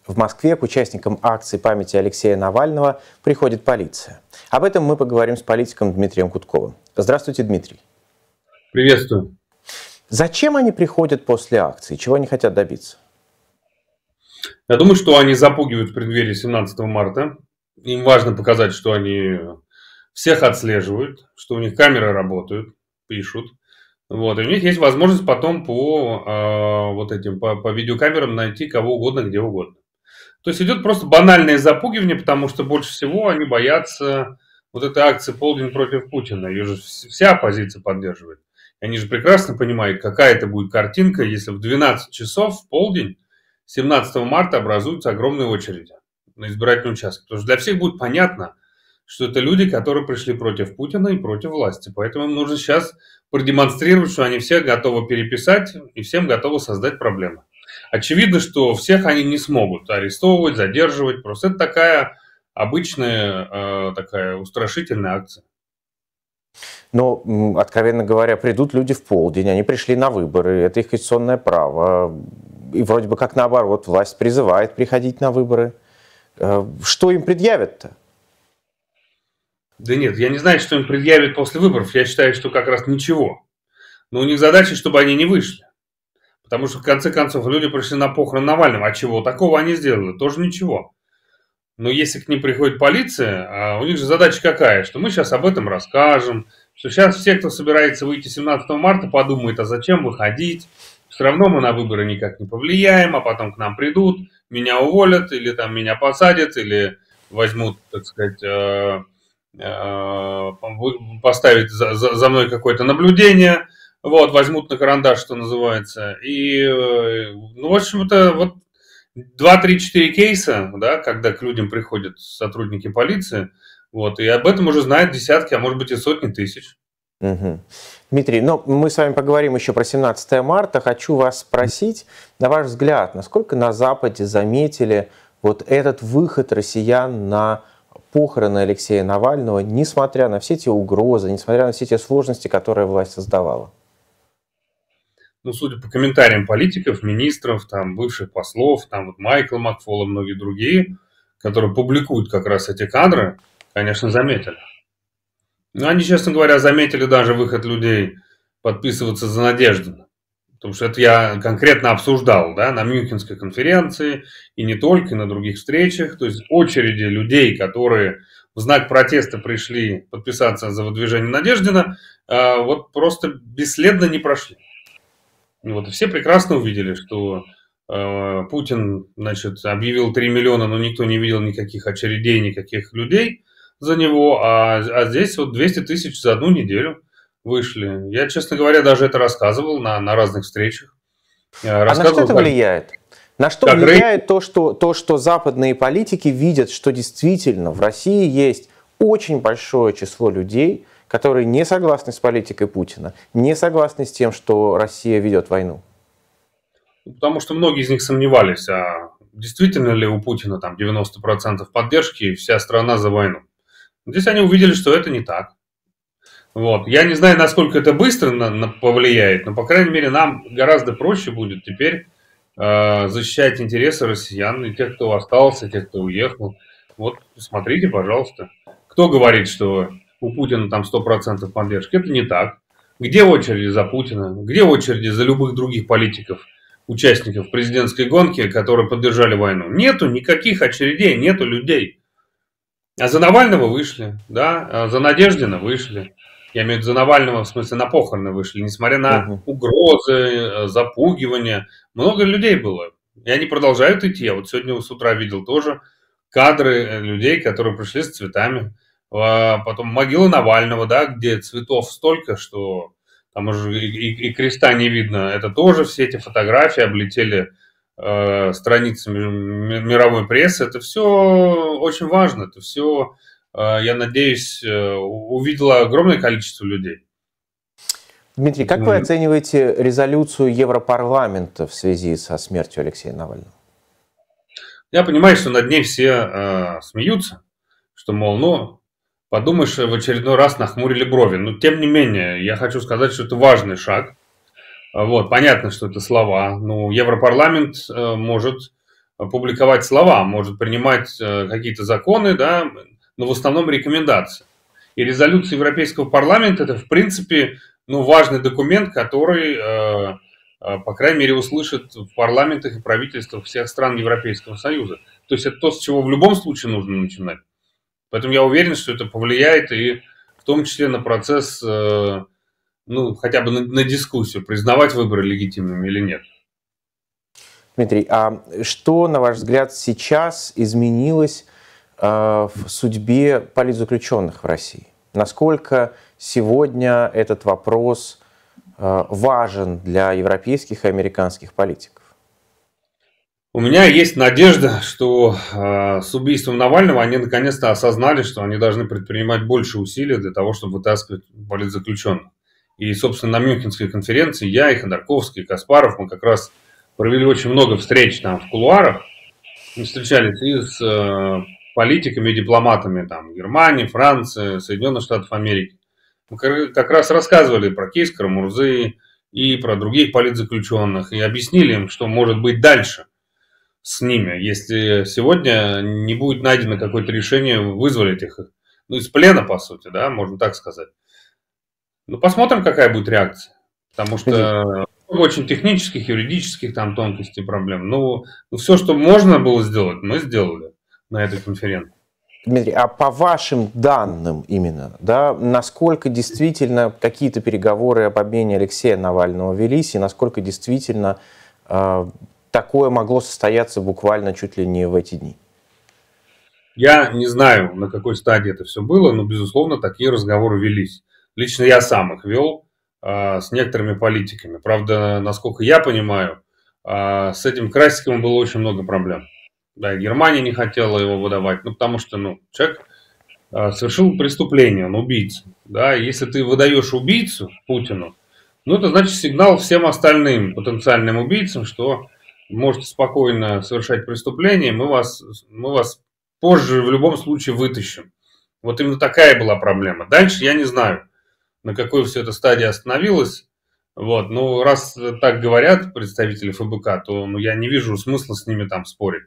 В Москве к участникам акции памяти Алексея Навального приходит полиция. Об этом мы поговорим с политиком Дмитрием Гудковым. Здравствуйте, Дмитрий. Приветствую. Зачем они приходят после акции? Чего они хотят добиться? Я думаю, что они запугивают в преддверии 17 марта. Им важно показать, что они всех отслеживают, что у них камеры работают, пишут. Вот, и у них есть возможность потом по видеокамерам найти кого угодно, где угодно. То есть идет просто банальное запугивание, потому что больше всего они боятся вот этой акции «Полдень против Путина». Ее же вся оппозиция поддерживает. И они же прекрасно понимают, какая это будет картинка, если в 12 часов в полдень 17 марта образуются огромные очереди на избирательный участок. Потому что для всех будет понятно, что это люди, которые пришли против Путина и против власти. Поэтому им нужно сейчас продемонстрировать, что они всех готовы переписать и всем готовы создать проблемы. Очевидно, что всех они не смогут арестовывать, задерживать. Просто это такая обычная, такая устрашительная акция. Но, откровенно говоря, придут люди в полдень, они пришли на выборы, это их конституционное право. И вроде бы как наоборот, власть призывает приходить на выборы. Что им предъявят-то? Да нет, я не знаю, что им предъявят после выборов. Я считаю, что как раз ничего. Но у них задача, чтобы они не вышли. Потому что, в конце концов, люди пришли на похороны Навального. А чего? Такого они сделали. Тоже ничего. Но если к ним приходит полиция, у них же задача какая? Что мы сейчас об этом расскажем. Что сейчас все, кто собирается выйти 17 марта, подумают, а зачем выходить? Все равно мы на выборы никак не повлияем, а потом к нам придут, меня уволят, или там меня посадят, или возьмут, так сказать, поставить за мной какое-то наблюдение. Вот, возьмут на карандаш, что называется. И, ну, в общем-то, вот 2, 3, 4 кейса, да, когда к людям приходят сотрудники полиции, вот, и об этом уже знают десятки, а может быть и сотни тысяч. Угу. Дмитрий, ну, мы с вами поговорим еще про 17 марта. Хочу вас спросить, на ваш взгляд, насколько на Западе заметили вот этот выход россиян на похороны Алексея Навального, несмотря на все те угрозы, несмотря на все те сложности, которые власть создавала? Ну, судя по комментариям политиков, министров, там, бывших послов, там, вот Майкл Макфол и многие другие, которые публикуют как раз эти кадры, конечно, заметили. Но они, честно говоря, заметили даже выход людей подписываться за Надеждина. Потому что это я конкретно обсуждал, да, на Мюнхенской конференции, и не только, и на других встречах. То есть очереди людей, которые в знак протеста пришли подписаться за выдвижение Надеждина, вот просто бесследно не прошли. Вот, и все прекрасно увидели, что Путин, значит, объявил 3 миллиона, но никто не видел никаких очередей, никаких людей за него, а здесь вот 200 тысяч за одну неделю вышли. Я, честно говоря, даже это рассказывал на разных встречах. А на что это влияет? На что влияет то, что западные политики видят, что действительно в России есть очень большое число людей, которые не согласны с политикой Путина, не согласны с тем, что Россия ведет войну? Потому что многие из них сомневались, а действительно ли у Путина там 90% поддержки и вся страна за войну. Здесь они увидели, что это не так. Вот. Я не знаю, насколько это быстро повлияет, но, по крайней мере, нам гораздо проще будет теперь защищать интересы россиян и тех, кто остался, и тех, кто уехал. Вот, смотрите, пожалуйста. Кто говорит, что у Путина там 100% поддержки? Это не так. Где очереди за Путина? Где очереди за любых других политиков, участников президентской гонки, которые поддержали войну? Нету никаких очередей, нету людей. А за Навального вышли, да, а за Надеждина вышли. Я имею в виду за Навального, в смысле, на похороны вышли, несмотря на угрозы, запугивания. Много людей было. И они продолжают идти. Я вот сегодня с утра видел тоже кадры людей, которые пришли с цветами. Потом могила Навального, да, где цветов столько, что там уже и креста не видно. Это тоже все эти фотографии облетели страницами мировой прессы. Это все очень важно. Это все, я надеюсь, увидело огромное количество людей. Дмитрий, как вы оцениваете резолюцию Европарламента в связи со смертью Алексея Навального? Я понимаю, что над ней все смеются, что, мол, ну, подумаешь, в очередной раз нахмурили брови. Но, тем не менее, я хочу сказать, что это важный шаг. Вот, понятно, что это слова. Ну, Европарламент может публиковать слова, может принимать какие-то законы, да, но в основном рекомендации. И резолюция Европейского парламента – это, в принципе, ну, важный документ, который, по крайней мере, услышит в парламентах и правительствах всех стран Европейского Союза. То есть это то, с чего в любом случае нужно начинать. Поэтому я уверен, что это повлияет и в том числе на процесс, ну, хотя бы на дискуссию, признавать выборы легитимными или нет. Дмитрий, а что, на ваш взгляд, сейчас изменилось в судьбе политзаключенных в России? Насколько сегодня этот вопрос важен для европейских и американских политиков? У меня есть надежда, что с убийством Навального они наконец-то осознали, что они должны предпринимать больше усилий для того, чтобы вытаскивать политзаключенных. И, собственно, на Мюнхенской конференции я, и Ходорковский, и Каспаров, мы как раз провели очень много встреч там в кулуарах. Мы встречались и с политиками и дипломатами там, Германии, Франции, Соединенных Штатов Америки. Мы как раз рассказывали про кейс Карамурзы и про других политзаключенных, и объяснили им, что может быть дальше с ними, если сегодня не будет найдено какое-то решение вызволить их, ну, из плена, по сути, да, можно так сказать. Ну, посмотрим, какая будет реакция, потому что очень технических, юридических там тонкостей, проблем. Ну, все, что можно было сделать, мы сделали на этой конференции. Дмитрий, а по вашим данным именно, да, насколько действительно какие-то переговоры об обмене Алексея Навального велись, и насколько действительно такое могло состояться буквально чуть ли не в эти дни? Я не знаю, на какой стадии это все было, но, безусловно, такие разговоры велись. Лично я сам их вел с некоторыми политиками. Правда, насколько я понимаю, с этим Красиковым было очень много проблем. Да, Германия не хотела его выдавать, ну, потому что, ну, человек совершил преступление, он убийца. Да, если ты выдаешь убийцу Путину, ну, это значит сигнал всем остальным потенциальным убийцам, что можете спокойно совершать преступление, мы вас позже в любом случае вытащим. Вот именно такая была проблема. Дальше я не знаю, на какой все эта стадия остановилась. Вот, ну, раз так говорят представители ФБК, то ну, я не вижу смысла с ними там спорить.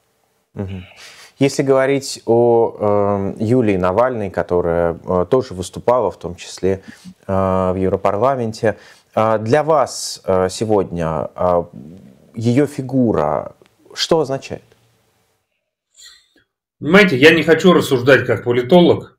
Если говорить о Юлии Навальной, которая тоже выступала, в том числе в Европарламенте, для вас сегодня ее фигура что означает? Понимаете, я не хочу рассуждать как политолог.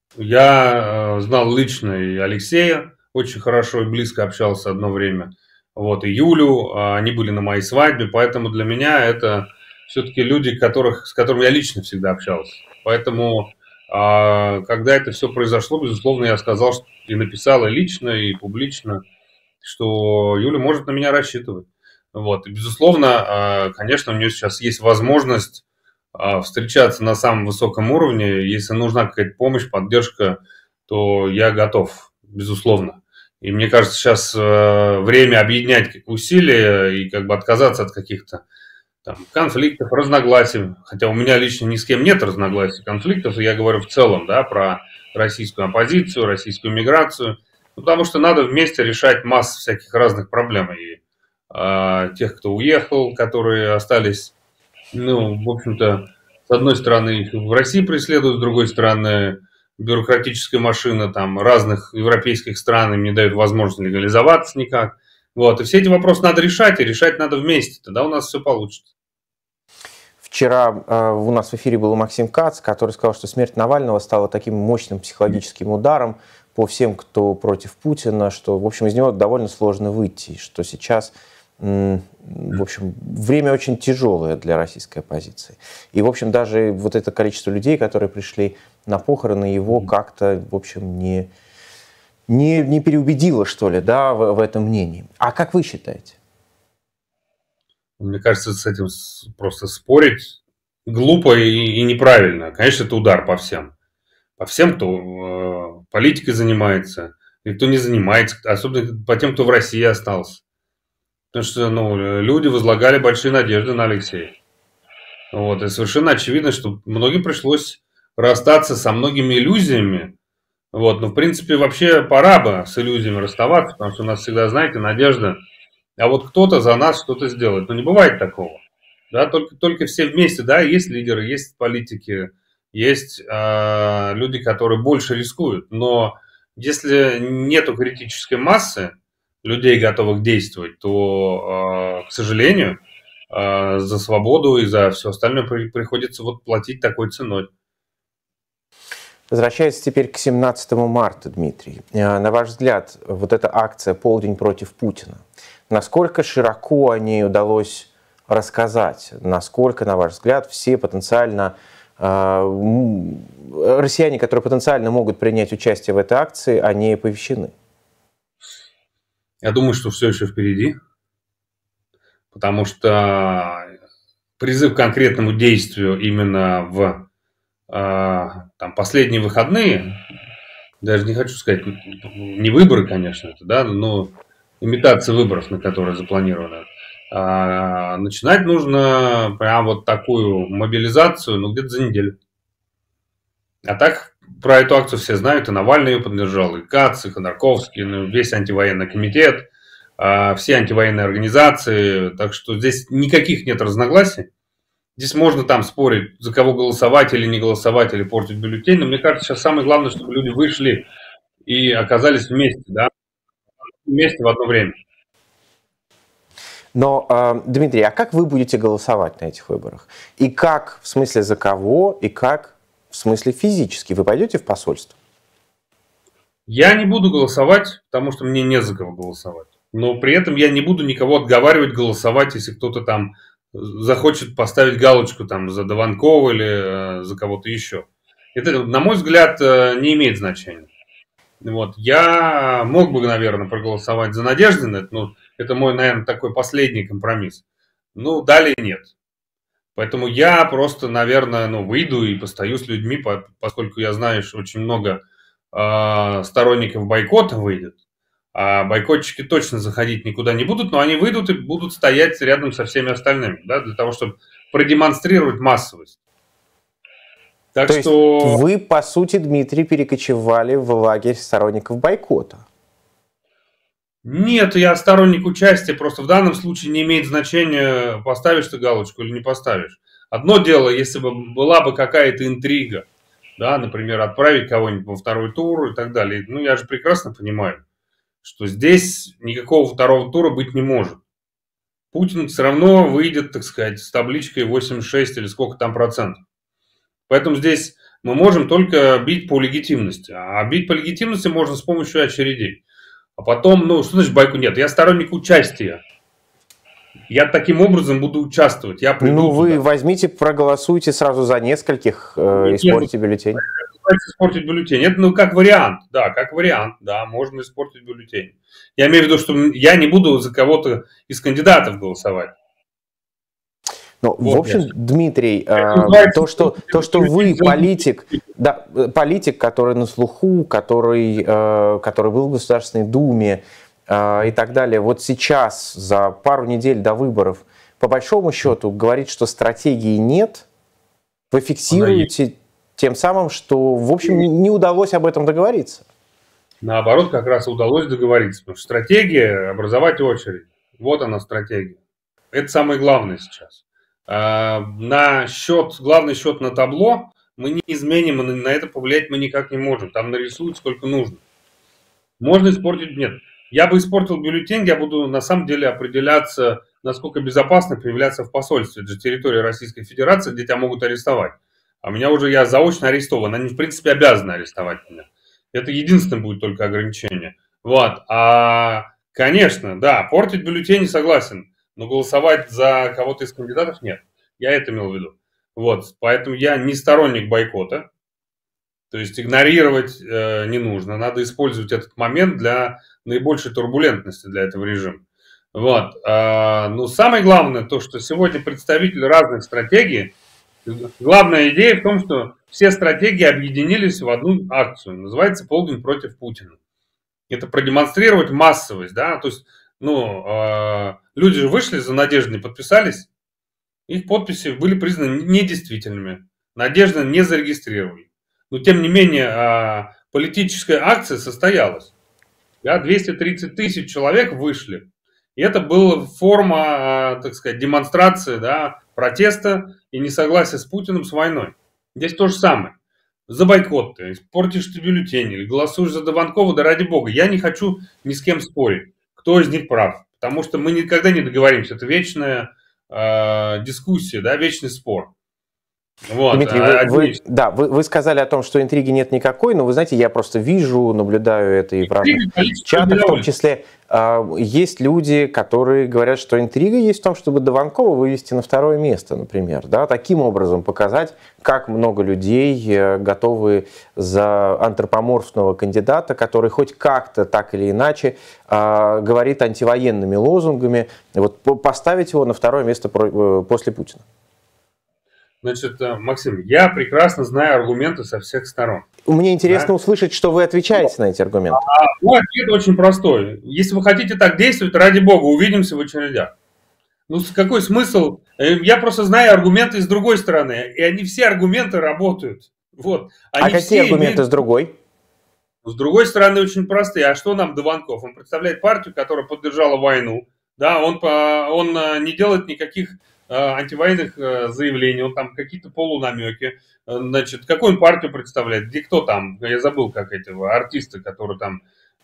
Я знал лично и Алексея, очень хорошо и близко общался одно время. Вот, и Юлю, они были на моей свадьбе, поэтому для меня это все-таки люди, с которыми я лично всегда общался. Поэтому, когда это все произошло, безусловно, я сказал и написал и лично, и публично, что Юля может на меня рассчитывать. Вот, и, безусловно, конечно, у нее сейчас есть возможность встречаться на самом высоком уровне. Если нужна какая-то помощь, поддержка, то я готов, безусловно. И мне кажется, сейчас время объединять усилия и как бы отказаться от каких-то там конфликтов, разногласий. Хотя у меня лично ни с кем нет разногласий, конфликтов. И я говорю в целом, да, про российскую оппозицию, российскую миграцию. Потому что надо вместе решать массу всяких разных проблем. И тех, кто уехал, которые остались, ну, в общем-то, с одной стороны, их в России преследуют, с другой стороны, бюрократическая машина там разных европейских стран им не дает возможности легализоваться никак. Вот, и все эти вопросы надо решать, и решать надо вместе, тогда у нас все получится. Вчера у нас в эфире был Максим Кац, который сказал, что смерть Навального стала таким мощным психологическим ударом по всем, кто против Путина, что, в общем, из него довольно сложно выйти, что сейчас, в общем, время очень тяжелое для российской оппозиции. И, в общем, даже вот это количество людей, которые пришли на похороны, его как-то, в общем, не переубедило, что ли, да, в этом мнении. А как вы считаете? Мне кажется, с этим просто спорить глупо и неправильно. Конечно, это удар по всем. По всем, кто политикой занимается, и кто не занимается, особенно по тем, кто в России остался. Потому что ну, люди возлагали большие надежды на Алексея. Вот, и совершенно очевидно, что многим пришлось расстаться со многими иллюзиями. Вот, но в принципе вообще пора бы с иллюзиями расставаться, потому что у нас всегда, знаете, надежда. А вот кто-то за нас что-то сделает. Но не бывает такого. Да, только все вместе, да, есть лидеры, есть политики, есть люди, которые больше рискуют. Но если нету критической массы людей, готовых действовать, то, к сожалению, за свободу и за все остальное приходится вот платить такой ценой. Возвращаясь теперь к 17 марта, Дмитрий, на ваш взгляд, вот эта акция «Полдень против Путина», насколько широко о ней удалось рассказать? Насколько, на ваш взгляд, все потенциально россияне, которые потенциально могут принять участие в этой акции, они оповещены? Я думаю, что все еще впереди, потому что призыв к конкретному действию именно в там, последние выходные, даже не хочу сказать, не выборы, конечно, это, да, но имитация выборов, на которые запланировано. Начинать нужно прям вот такую мобилизацию, ну, где-то за неделю. А так про эту акцию все знают, и Навальный ее поддержал, и Кац, и Ходорковский, ну, весь антивоенный комитет, все антивоенные организации, так что здесь никаких нет разногласий. Здесь можно там спорить, за кого голосовать или не голосовать, или портить бюллетень, но мне кажется, сейчас самое главное, чтобы люди вышли и оказались вместе, да, вместе в одно время. Но, Дмитрий, а как вы будете голосовать на этих выборах? И как, в смысле, за кого, и как, в смысле, физически? Вы пойдете в посольство? Я не буду голосовать, потому что мне не за кого голосовать. Но при этом я не буду никого отговаривать голосовать, если кто-то там захочет поставить галочку там за Дованкова или за кого-то еще. Это, на мой взгляд, не имеет значения. Вот. Я мог бы, наверное, проголосовать за Надеждина, но это мой, наверное, такой последний компромисс. Ну, далее нет. Поэтому я просто, наверное, выйду и постою с людьми, поскольку я знаю, что очень много сторонников бойкота выйдет. А бойкотчики точно заходить никуда не будут, но они выйдут и будут стоять рядом со всеми остальными, да, для того, чтобы продемонстрировать массовость. Так То что есть вы, по сути, Дмитрий, перекочевали в лагерь сторонников бойкота? Нет, я сторонник участия, просто в данном случае не имеет значения, поставишь ты галочку или не поставишь. Одно дело, если бы была бы какая-то интрига, да, например, отправить кого-нибудь во второй тур и так далее. Ну, я же прекрасно понимаю, что здесь никакого второго тура быть не может. Путин все равно выйдет, так сказать, с табличкой 86 или сколько там процентов. Поэтому здесь мы можем только бить по легитимности. А бить по легитимности можно с помощью очередей. А потом, что значит бойкот? Нет, я сторонник участия. Я таким образом буду участвовать. Я приду вы туда. Возьмите, проголосуйте сразу за нескольких, испортите бюллетень. Испортить бюллетень. Это, как вариант. Да, можно испортить бюллетень. Я имею в виду, что я не буду за кого-то из кандидатов голосовать. Вот, в общем, Дмитрий, то, что вы политик, да, политик, который на слуху, который был в Государственной Думе и так далее, вот сейчас, за пару недель до выборов, по большому счету, говорит, что стратегии нет, вы фиксируете тем самым, что, в общем, не удалось об этом договориться. Наоборот, как раз удалось договориться, потому что стратегия – образовать очередь. Вот она стратегия. Это самое главное сейчас. Главный счет на табло мы не изменим, и на это повлиять мы никак не можем. Там нарисуют сколько нужно. Можно испортить? Нет. Я бы испортил бюллетень, я буду на самом деле определяться, насколько безопасно появляться в посольстве. Это же территория Российской Федерации, где тебя могут арестовать. А я заочно арестован. Они, в принципе, обязаны арестовать меня. Это единственное будет только ограничение. Вот. Конечно, да, портить бюллетень согласен. Но голосовать за кого-то из кандидатов нет. Я это имел в виду. Вот, поэтому я не сторонник бойкота. То есть игнорировать не нужно. Надо использовать этот момент для наибольшей турбулентности для этого режима. Вот. Но самое главное, то, что сегодня представители разных стратегий, главная идея в том, что все стратегии объединились в одну акцию. Называется «Полдень против Путина». Это продемонстрировать массовость, да, то есть люди же вышли за Надеждой, подписались, их подписи были признаны недействительными. Надежду не зарегистрировали. Но, тем не менее, политическая акция состоялась. Да, 230 тысяч человек вышли. И это была форма, так сказать, демонстрации, да, протеста и несогласия с Путиным с войной. Здесь то же самое. За бойкот ты, испортишь ты бюллетень или голосуешь за Дованкова, да ради бога. Я не хочу ни с кем спорить, кто из них прав. Потому что мы никогда не договоримся. Это вечная дискуссия, да, вечный спор. Вот. Дмитрий, вы сказали о том, что интриги нет никакой, но вы знаете, я просто вижу, наблюдаю это и в разных чатах, в том числе есть люди, которые говорят, что интрига есть в том, чтобы Дованкова вывести на второе место, например, да, таким образом показать, как много людей готовы за антропоморфного кандидата, который хоть как-то, так или иначе, говорит антивоенными лозунгами, вот поставить его на второе место после Путина. Значит, Максим, я прекрасно знаю аргументы со всех сторон. Мне интересно услышать, что вы отвечаете на эти аргументы. Мой ответ очень простой. Если вы хотите так действовать, ради бога, увидимся в очередях. Ну, какой смысл? Я просто знаю аргументы с другой стороны, и они все аргументы работают. Вот. А какие аргументы с другой? С другой стороны, очень простые. А что нам Дованков? Он представляет партию, которая поддержала войну. Да, он не делает никаких антивоенных заявлений, он там какие-то полунамеки. Значит, какую он партию представляет? Где кто там? Я забыл, как этого артиста, который там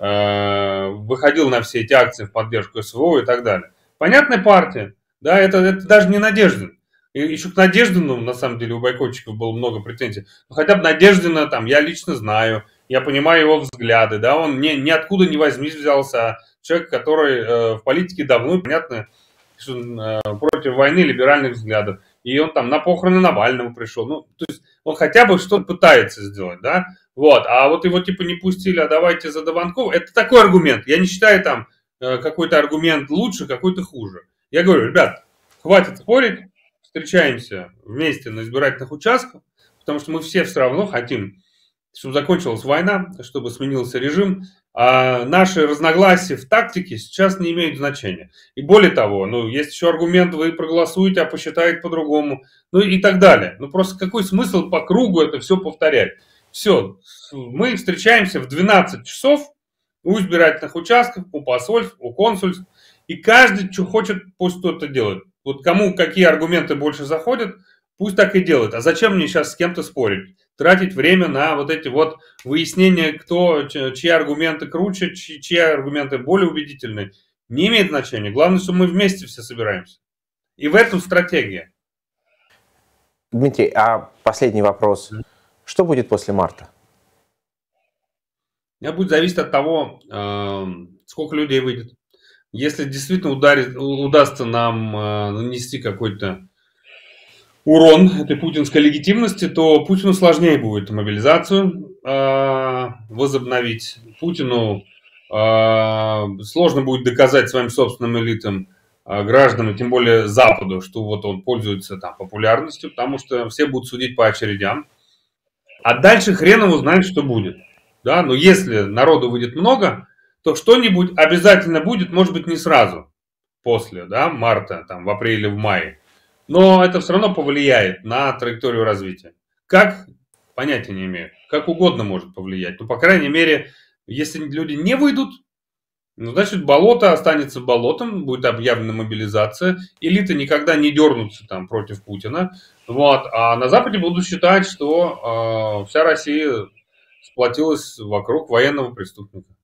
выходил на все эти акции в поддержку СВО и так далее. Понятная партия. Да, это даже не Надеждин. И еще к Надеждину, на самом деле, у бойкотчиков было много претензий. Но хотя бы Надеждина там я лично знаю, я понимаю его взгляды, да, он ниоткуда не возьмись взялся, человек, который в политике давно, понятно, против войны, либеральных взглядов. И он там на похороны Навального пришел. Ну, то есть он хотя бы что-то пытается сделать, да. Вот. А вот его типа не пустили, а давайте за Дованкова. Это такой аргумент. Я не считаю там какой-то аргумент лучше, какой-то хуже. Я говорю, ребят, хватит спорить, встречаемся вместе на избирательных участках, потому что мы все все равно хотим, чтобы закончилась война, чтобы сменился режим. А наши разногласия в тактике сейчас не имеют значения. И более того, ну, есть еще аргумент, вы проголосуете, а посчитаете по-другому, ну и так далее. Ну просто какой смысл по кругу это все повторять? Все, мы встречаемся в 12 часов у избирательных участков, у посольств, у консульств, и каждый, что хочет, пусть кто-то делает. Вот кому какие аргументы больше заходят, пусть так и делает. А зачем мне сейчас с кем-то спорить? Тратить время на вот эти вот выяснения, чьи аргументы круче, чьи аргументы более убедительные. Не имеет значения. Главное, что мы вместе все собираемся. И в этом стратегия. Дмитрий, а последний вопрос. Что будет после марта? Это будет зависеть от того, сколько людей выйдет. Если действительно удастся нам нанести какой-то урон этой путинской легитимности, то Путину сложнее будет мобилизацию возобновить. Путину сложно будет доказать своим собственным элитам, гражданам, тем более Западу, что вот он пользуется там популярностью, потому что все будут судить по очередям. А дальше хрен его знает, что будет. Да? Но если народу выйдет много, то что-нибудь обязательно будет, может быть, не сразу после, да, марта, там, в апреле, в мае. Но это все равно повлияет на траекторию развития. Как? Понятия не имею. Как угодно может повлиять. Но, по крайней мере, если люди не выйдут, ну, значит, болото останется болотом, будет объявлена мобилизация, элиты никогда не дернутся там против Путина. Вот. А на Западе будут считать, что вся Россия сплотилась вокруг военного преступника.